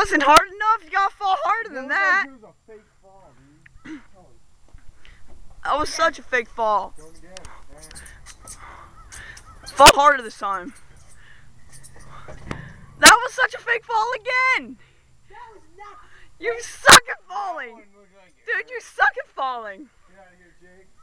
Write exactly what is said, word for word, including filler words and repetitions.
wasn't hard enough. You gotta fall harder than that. It was a fake fall, dude. That was such a fake fall. Fall harder this time. That was such a fake fall again. That was not. You suck at falling. Dude, you suck at falling. Get out of here, Jake.